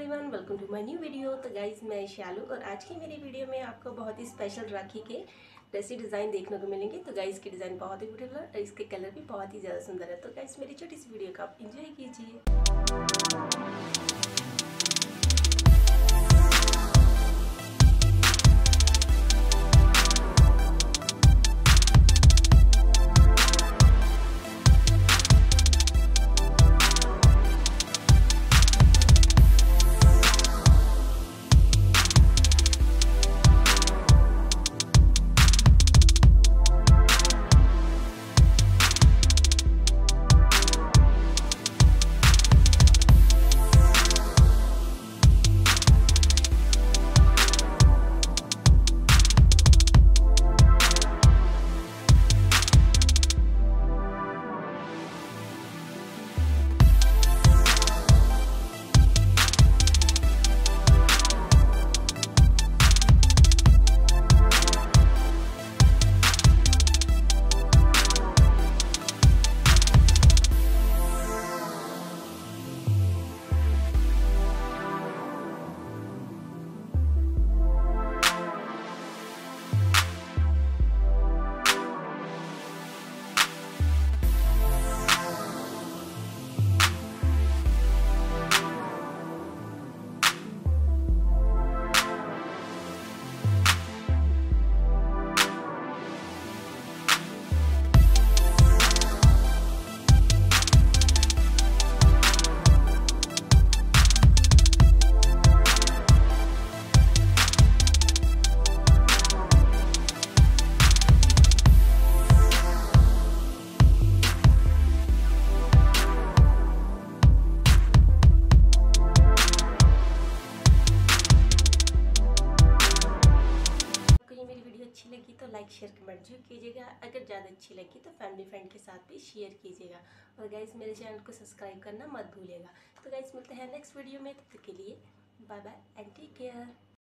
Everyone, welcome to my new video. तो guys मैं शालू और आज की मेरी वीडियो में आपको बहुत ही स्पेशल राखी के ड्रेसी डिज़ाइन देखने को मिलेंगे। तो गाइज के डिज़ाइन बहुत ही ब्यूटीफुल है और इसके कलर भी बहुत ही ज़्यादा सुंदर है। तो गाइज मेरी छोटी सी वीडियो का आप इंजॉय कीजिए। अच्छी लगी तो लाइक शेयर कमेंट जरूर कीजिएगा। अगर ज़्यादा अच्छी लगी तो फैमिली फ्रेंड के साथ भी शेयर कीजिएगा और गाइस मेरे चैनल को सब्सक्राइब करना मत भूलिएगा। तो गाइस मिलते हैं नेक्स्ट वीडियो में, तब तक के लिए bye bye and take care.